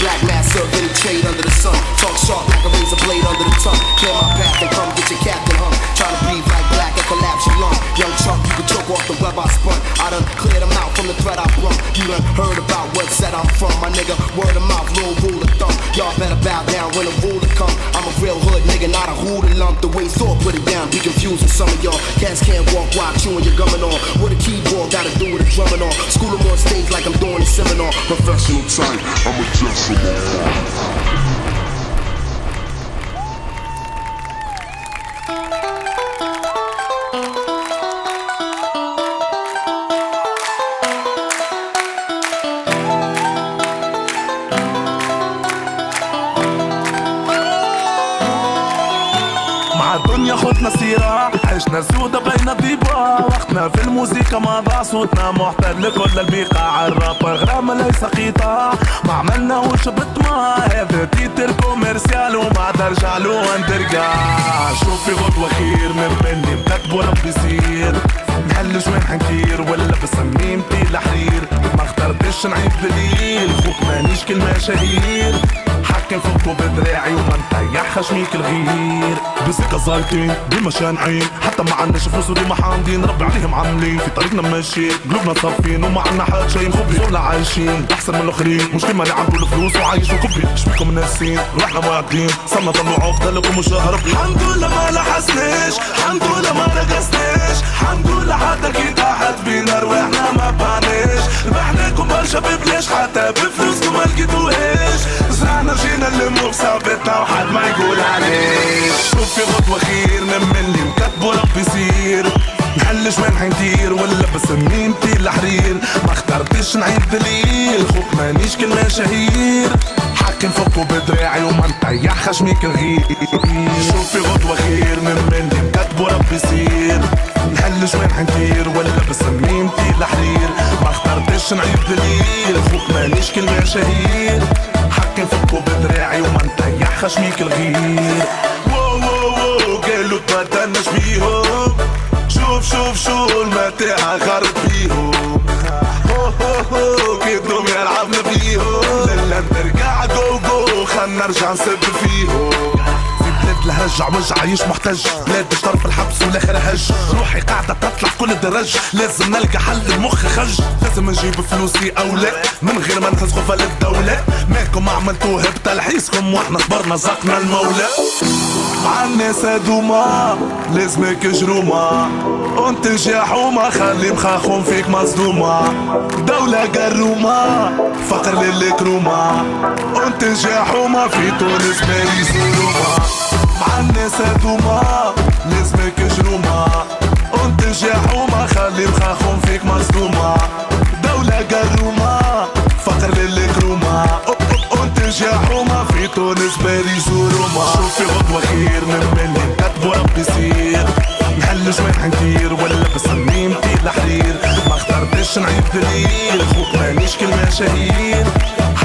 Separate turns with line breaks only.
black mask up, any trade under the sun. Talk sharp like a razor blade under the tongue. Clear my path and come get your captain hung. Tryna breathe like black and collapse your lung. Young chunk, you can choke off the web I spun. I done cleared them out from the threat I brung. You done heard about what set I'm from. My nigga, word of mouth, no rule of thumb. Y'all better bow down when the ruler come. I'm a real hood nigga, not a hooter lump. The way Thor put it down, be confused with some of y'all. Cats can't walk while chewing your gumming on. What a keyboard gotta do with a drumming on. School them on stage like I'm doing a seminar. Professional type, I'm a gentleman.
الدنيا خدنا سيرة عشنا سودة بين ضيبة وقتنا في الموسيقى ما ضاع صوتنا محتاج لكل البيقة عالراب غرام ليس قطاع ما عملناهوش بالطمع هذا تيتر كوميرسيال وما ترجع له ترجع شوفي غدوة خير من مني مكتب ورب يصير نحلش وين حنكير ولا بسميمتي الحرير ما اخترتش نعيب دليل خوك مانيش كلمة شهير حكم فوقه بدراعي وما نطيح خشميك الغير بسكة زايطين ديما شانعين حتى ما عندناش فلوس وديما حامدين ربي عليهم عاملين في طريقنا ماشيين قلوبنا صافين وما عندنا حد شي مخبي ولا عايشين احسن من الاخرين مش كيما اللي عنده الفلوس وعايش وكبي ايش بيكم ناسين روحنا واعدين صرنا ضلوا عقدة لكم مشاهرب الحمد لله ما لحسناش الحمد لله ما رقصناش الحمد لله حتى كي تحت بينا رواحنا ما بعناش ربحناكم برشا ببلاش حتى بفلوسكم ما لقيتوهاش زرعنا جينا نلمو بصعبتنا وحد ما يقول عليش شوفي غدوة خير من اللي مكتبو رب يصير نحلش وين حندير ولا بسميمتي الحرير ما اخترتش نعيد دليل خوك مانيش كلمة شهير حكم فوقه بدراعي وما نطيح خشميك الغير شوفي غدوة خير من اللي مكتبو رب يصير نحلش وين حندير ولا بسميمتي الحرير ما اخترتش نعيد دليل خوك مانيش كلمة شهير حكم فوقه بدراعي وما نطيح خشميك الغير واو واو واو قالوا تبدلناش بيهم شوف المتاع غرب بيهم هو كيدهم يلعبنا بيهم للا نرجع جو خلنا نرجع نسب فيهم بلاد الهرج عوج عايش محتاج بلاد طرف الحبس والاخر هج روحي قاعدة تطلع كل درج لازم نلقى حل المخ خج لازم نجيب فلوسي او لا من غير ما نهز غفل الدولة مالكم عملتوها بتلحيسكم واحنا صبرنا زقنا المولى مع الناس هدوما لازمك جروما وانتنجح وما خلي مخاخهم فيك مصدومة دولة قرومة فقر للكرومة وانتنجح وما في تونس باريس وروما مع الناس هدوما لازمك جروما وانتنجح وما خلي مخاخهم فيك مصدومة دولة قرومة فقر للكرومة وانتنجح وما في تونس باريس وروما شوفي غدوة خير من اللي كتبوا رب يصير نحلش وين حندير ولا بسميمتي الحرير ما اخترتش نعيد دليل خوك مانيش كلمة شهير